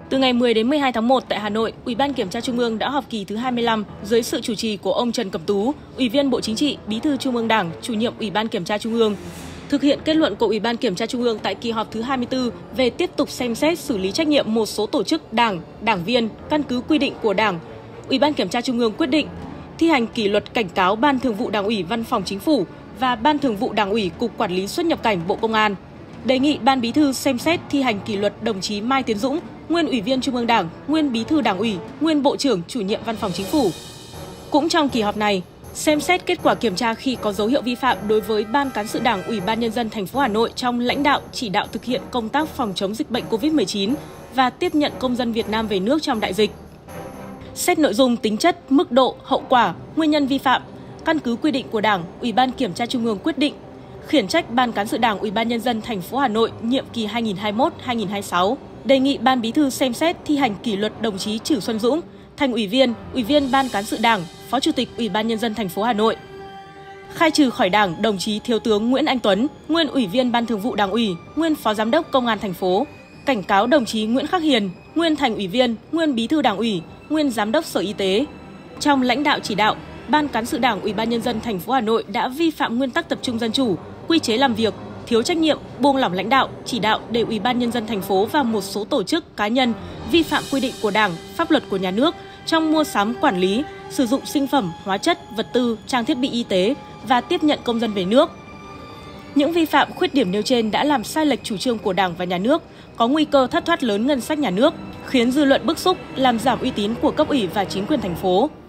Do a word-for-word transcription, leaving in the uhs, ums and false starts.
Từ ngày mười đến mười hai tháng một tại Hà Nội, Ủy ban Kiểm tra Trung ương đã họp kỳ thứ hai mươi lăm dưới sự chủ trì của ông Trần Cẩm Tú, Ủy viên Bộ Chính trị, Bí thư Trung ương Đảng, Chủ nhiệm Ủy ban Kiểm tra Trung ương. Thực hiện kết luận của Ủy ban Kiểm tra Trung ương tại kỳ họp thứ hai mươi tư về tiếp tục xem xét xử lý trách nhiệm một số tổ chức đảng, đảng viên căn cứ quy định của Đảng, Ủy ban Kiểm tra Trung ương quyết định thi hành kỷ luật cảnh cáo Ban Thường vụ Đảng ủy Văn phòng Chính phủ và Ban Thường vụ Đảng ủy Cục Quản lý xuất nhập cảnh Bộ Công an. Đề nghị Ban Bí thư xem xét thi hành kỷ luật đồng chí Mai Tiến Dũng, nguyên Ủy viên Trung ương Đảng, nguyên Bí thư Đảng ủy, nguyên Bộ trưởng Chủ nhiệm Văn phòng Chính phủ. Cũng trong kỳ họp này, xem xét kết quả kiểm tra khi có dấu hiệu vi phạm đối với Ban Cán sự Đảng Ủy ban Nhân dân thành phố Hà Nội trong lãnh đạo chỉ đạo thực hiện công tác phòng chống dịch bệnh Covid mười chín và tiếp nhận công dân Việt Nam về nước trong đại dịch. Xét nội dung, tính chất, mức độ, hậu quả, nguyên nhân vi phạm, căn cứ quy định của Đảng, Ủy ban Kiểm tra Trung ương quyết định khiển trách Ban Cán sự Đảng Ủy ban Nhân dân thành phố Hà Nội nhiệm kỳ hai nghìn không trăm hai mươi mốt đến hai nghìn không trăm hai mươi sáu. Đề nghị Ban Bí thư xem xét thi hành kỷ luật đồng chí Trử Xuân Dũng, thành ủy viên, Ủy viên Ban Cán sự Đảng, Phó Chủ tịch Ủy ban Nhân dân thành phố Hà Nội. Khai trừ khỏi Đảng đồng chí Thiếu tướng Nguyễn Anh Tuấn, nguyên Ủy viên Ban Thường vụ Đảng ủy, nguyên Phó Giám đốc Công an thành phố. Cảnh cáo đồng chí Nguyễn Khắc Hiền, nguyên thành ủy viên, nguyên Bí thư Đảng ủy, nguyên Giám đốc Sở Y tế. Trong lãnh đạo chỉ đạo, Ban Cán sự Đảng Ủy ban Nhân dân thành phố Hà Nội đã vi phạm nguyên tắc tập trung dân chủ, quy chế làm việc, thiếu trách nhiệm, buông lỏng lãnh đạo, chỉ đạo để Ủy ban Nhân dân thành phố và một số tổ chức cá nhân vi phạm quy định của Đảng, pháp luật của nhà nước trong mua sắm, quản lý, sử dụng sinh phẩm, hóa chất, vật tư, trang thiết bị y tế và tiếp nhận công dân về nước. Những vi phạm, khuyết điểm nêu trên đã làm sai lệch chủ trương của Đảng và nhà nước, có nguy cơ thất thoát lớn ngân sách nhà nước, khiến dư luận bức xúc, làm giảm uy tín của cấp ủy và chính quyền thành phố.